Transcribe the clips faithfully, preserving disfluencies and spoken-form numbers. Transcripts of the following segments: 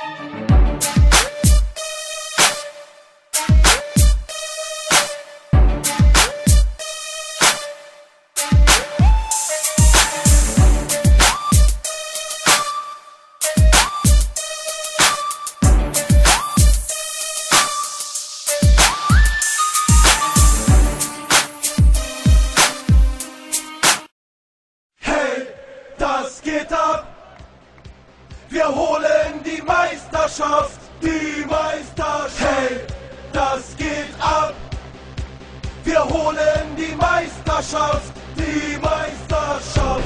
Das geht ab. Wir holen die Meisterschaft. Die Meisterschaft. Hey, das geht ab. Wir holen die Meisterschaft. Die Meisterschaft.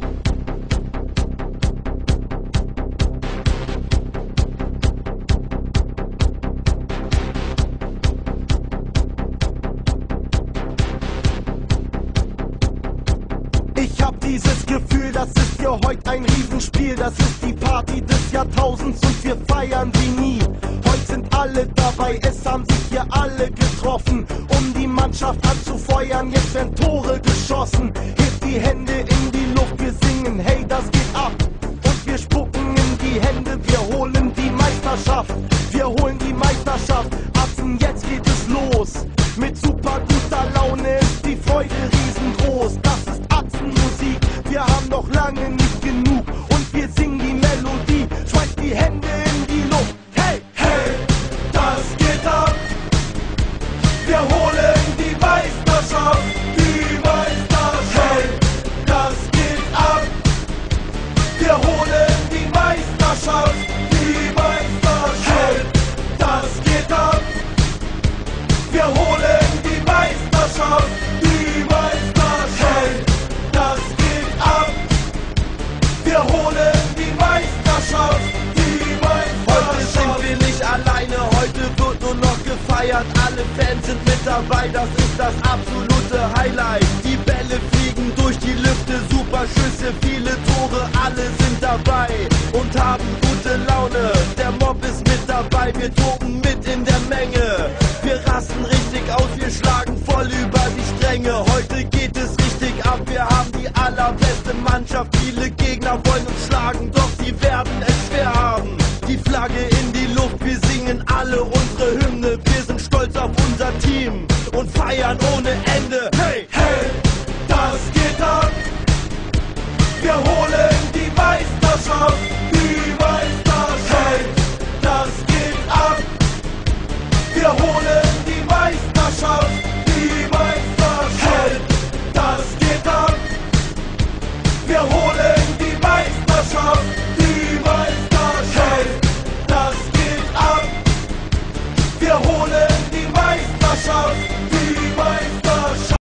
Ich hab dieses Gefühl, das ist für heute ein Riesenspiel. Das ist die Party des Jahrtausends und wir feiern wie nie. Heute sind alle dabei, es haben sich hier alle getroffen, um die Mannschaft anzufeuern. Jetzt werden Tore geschossen, hebt die Hände in die Luft, wir singen, hey, das geht ab. Und wir spucken in die Hände, wir holen die Meisterschaft. Wir holen die Meisterschaft, Atzen, jetzt geht es los. Mit super guter Laune ist die Freude riesengroß. Das ist Atzenmusik, wir haben noch lange nicht genug. Und wir singen die Melodie, schmeißt die Hände in die Luft. Hey, hey, das geht ab. Wir holen die Meisterschaft. Die Meisterschaft. Hey, das geht ab. Wir holen die Meisterschaft. Die Meisterschaft. Hey, das geht ab. Wir holen die Meisterschaft. Die Meisterschaft. Hey, das geht ab. Wir holen die Meisterschaft. Die Meisterschaft. Heute sind wir nicht alleine, heute wird nur noch gefeiert. Alle Fans sind mit dabei, das ist das absolute Highlight. Die Bälle fliegen durch die Lüfte, super Schüsse, viele Tore, alle sind dabei und haben gute Laune. Der Mob ist mit dabei, wir toben mit in der Menge. Wir rasten richtig aus, wir schlagen voll über die Stränge. Heute geht es richtig ab, wir haben die allerbeste Mannschaft. Viele Gegner wollen uns schlagen, doch sie werden es schwer haben. Die Flagge in die Luft, wir singen alle unsere Hymne. Wir sind stolz auf unser Team und feiern ohne Ende.